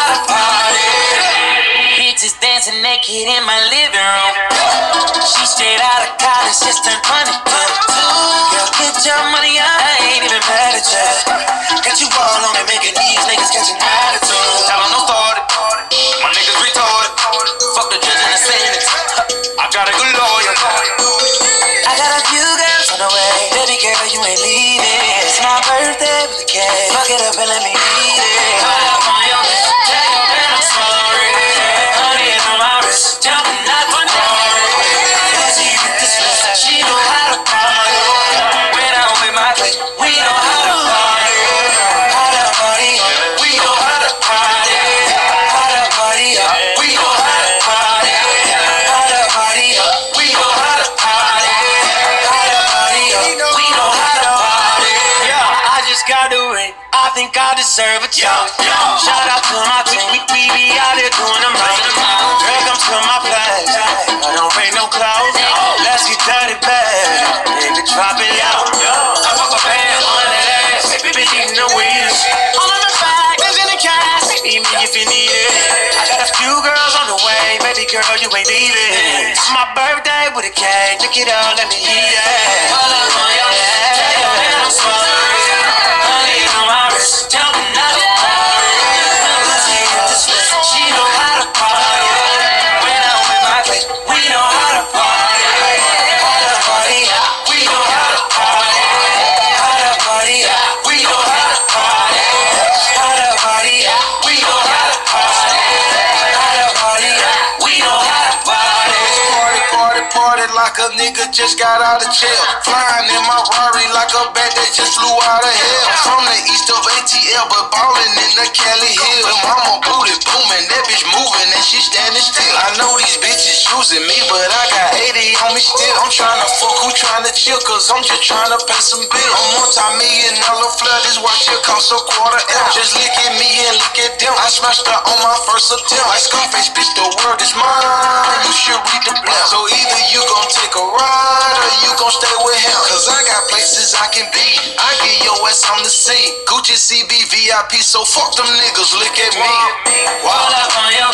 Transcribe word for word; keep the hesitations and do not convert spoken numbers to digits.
how to party. Bitches dancing naked in my living room. She straight out of college, just turned twenty-two. Girl, get your money, I ain't even mad at you. Got you all on it, making these niggas catch an attitude. Tell them don't start it, my niggas retarded. Fuck the judge and the Senate. I got a good lawyer. I got a few girls on the way. Baby girl, you ain't leaving. It's my birthday with the cake. Fuck it up and let me eat it. Hold up on your list, tell your man I'm sorry. Honey on my wrist, jumping out for glory. She with this list, she know how to party. When I'm with my clique, we know how to party. How to party, we know how to party. How to party, we know how to party. How to party, we know how to party. How to party, we know how to party. Yeah, I just got the ring. I think I deserve a chance. Shout out to my team, we, we be out here doing them right. Girl, come to my place. I don't break no clothes. Let's get dirty bad. Baby, drop it out. I fuck a band on that ass. Baby, eating the wheels. All in the bag, there's in the cash. Meet me if you need it. I got a few girls on the way. Baby girl, you ain't leaving. It's my birthday with a cake. Look it up, let me eat it. Hold up on your head. Tell your man I'm sorry. Honey on my wrist, jumping out the party. She with this list, she know how to party. When I'm with my clique, we know how to party. How to party, we know how to party. How to party, we know how to party. How to party, we know how to party. How to party, we know how to party. Party, party, party like a nigga just got out of jail. Flying in my Rari like a bat that just flew out of hell. From the east of A T L, but ballin' in the Cali Hill. When mama booty booming, that bitch moving and she standing still. I know these bitches choosing me, but I got eighty on me still. I'm tryna fuck, who tryna chill, cause I'm just tryna pay some bills. I'm multi-million dollar flood, this watch here cost a quarter M. Just look at me and look at them. I smashed her on my first attempt. Like Scarface, bitch, the world is mine. You should read the plan. So either you gon' take a ride or you gon' stay with him. Cause I got places I can be. I get your ass on the scene. Gucci C B V I P, so fuck them niggas, look at me. Hold up on your